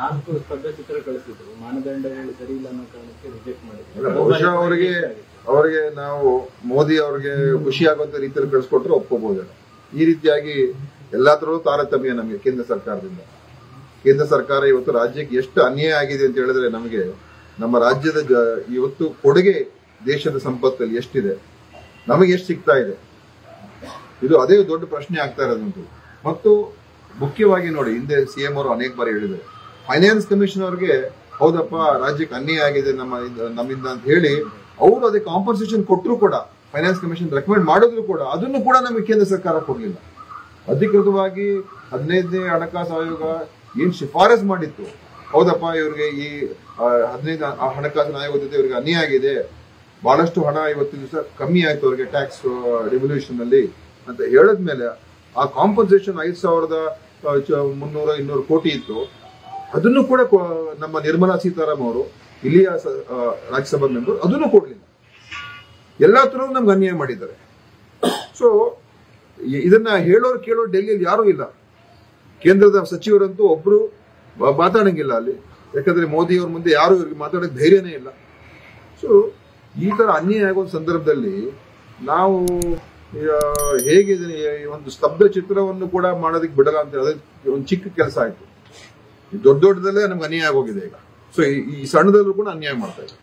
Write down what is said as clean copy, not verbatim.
4 ಸ್ತಬ್ಧ ಚಿತ್ರ ಕಳಿಸಿದ್ರು, ಮಾನದಂಡಗಳು ಸರಿ ಇಲ್ಲ ಅನ್ನೋ ಕಾರಣಕ್ಕೆ ರಿಜೆಕ್ಟ್ ಮಾಡಿದ್ರು. ಬಹುಶಃ ಅವರಿಗೆ ನಾವು ಮೋದಿ ಅವರಿಗೆ ಖುಷಿ ಆಗುವಂತ ರೀತಿಯಲ್ಲಿ ಕಳಿಸ್ಕೊಟ್ರೆ ಒಪ್ಕೋಬಹುದು. ಈ ರೀತಿಯಾಗಿ ಎಲ್ಲಾದ್ರೂ ತಾರತಮ್ಯ ನಮಗೆ ಕೇಂದ್ರ ಸರ್ಕಾರದಿಂದ. ಕೇಂದ್ರ ಸರ್ಕಾರ ಇವತ್ತು ರಾಜ್ಯಕ್ಕೆ ಎಷ್ಟು ಅನ್ಯಾಯ ಆಗಿದೆ ಅಂತ ಹೇಳಿದ್ರೆ, ನಮಗೆ ನಮ್ಮ ರಾಜ್ಯದ ಇವತ್ತು ಕೊಡುಗೆ ದೇಶದ ಸಂಪತ್ತಲ್ಲಿ ಎಷ್ಟಿದೆ, ನಮಗೆ ಎಷ್ಟು ಸಿಗ್ತಾ ಇದೆ, ಇದು ಅದೇ ದೊಡ್ಡ ಪ್ರಶ್ನೆ ಆಗ್ತಾ ಇರೋದಂತೂ. ಮತ್ತು ಮುಖ್ಯವಾಗಿ ನೋಡಿ, ಹಿಂದೆ ಸಿಎಂ ಅವರು ಅನೇಕ ಬಾರಿ ಹೇಳಿದ್ದಾರೆ, ಫೈನಾನ್ಸ್ ಕಮಿಷನ್ ಅವ್ರಿಗೆ ಹೌದಪ್ಪ ರಾಜ್ಯಕ್ಕೆ ಅನ್ಯಾಯ ಆಗಿದೆ ನಮ್ಮಿಂದ ಅಂತ ಹೇಳಿ ಅವರು ಅದಕ್ಕೆ ಕಾಂಪನ್ಸೇಷನ್ ಕೊಟ್ಟರು ಕೂಡ, ಫೈನಾನ್ಸ್ ಕಮಿಷನ್ ರೆಕಮೆಂಡ್ ಮಾಡಿದ್ರು ಕೂಡ ಅದನ್ನು ಕೂಡ ನಮಗೆ ಕೇಂದ್ರ ಸರ್ಕಾರ ಕೊಡಲಿಲ್ಲ. ಅಧಿಕೃತವಾಗಿ 15ನೇ ಹಣಕಾಸು ಆಯೋಗ ಏನ್ ಶಿಫಾರಸ್ ಮಾಡಿತ್ತು, ಹೌದಪ್ಪ ಇವ್ರಿಗೆ ಈ 15 ಹಣಕಾಸಿನ ಆಯೋಗದ ಜೊತೆ ಇವರಿಗೆ ಅನ್ಯಾಯ ಆಗಿದೆ, ಬಹಳಷ್ಟು ಹಣ ಇವತ್ತು ದಿವಸ ಕಮ್ಮಿ ಆಯ್ತು ಅವರಿಗೆ ಟ್ಯಾಕ್ಸ್ ರೆವಲ್ಯೂಷನ್ ಅಲ್ಲಿ ಅಂತ ಹೇಳಿದ್ಮೇಲೆ ಆ ಕಾಂಪನ್ಸೇಷನ್ 5,300-200 ಕೋಟಿ ಇತ್ತು. ಅದನ್ನು ಕೂಡ ನಮ್ಮ ನಿರ್ಮಲಾ ಸೀತಾರಾಮನ್ ಅವರು, ಇಲ್ಲಿಯ ರಾಜ್ಯಸಭಾ ಮೆಂಬರ್, ಅದನ್ನು ಕೊಡ್ಲಿಲ್ಲ. ಎಲ್ಲಾ ತರದ್ದು ನಮ್ಗೆ ಅನ್ಯಾಯ ಮಾಡಿದ್ದಾರೆ. ಸೊ ಇದನ್ನ ಹೇಳೋರು ಕೇಳೋರು ಡೆಲ್ಲಿಯಲ್ಲಿ ಯಾರೂ ಇಲ್ಲ. ಕೇಂದ್ರದ ಸಚಿವರಂತೂ ಒಬ್ರು ಮಾತಾಡಂಗಿಲ್ಲ ಅಲ್ಲಿ, ಯಾಕಂದ್ರೆ ಮೋದಿ ಅವ್ರ ಮುಂದೆ ಯಾರು ಇವ್ರಿಗೆ ಮಾತಾಡೋಕೆ ಧೈರ್ಯನೇ ಇಲ್ಲ. ಸೊ ಈ ತರ ಅನ್ಯಾಯ ಆಗೋ ಸಂದರ್ಭದಲ್ಲಿ ನಾವು ಹೇಗೆ ಒಂದು ಸ್ತಬ್ಧ ಚಿತ್ರವನ್ನು ಕೂಡ ಮಾಡೋದಕ್ಕೆ ಬಿಡಲ್ಲ ಅಂತ ಹೇಳೋದು ಒಂದು ಚಿಕ್ಕ ಕೆಲಸ ಆಯ್ತು. ದೊಡ್ಡದಲ್ಲೇ ನಮ್ಗೆ ಅನ್ಯಾಯ ಆಗೋಗಿದೆ ಈಗ. ಸೊ ಈ ಸಣ್ಣದಲ್ಲೂ ಕೂಡ ಅನ್ಯಾಯ ಮಾಡ್ತಾ ಇದೆ.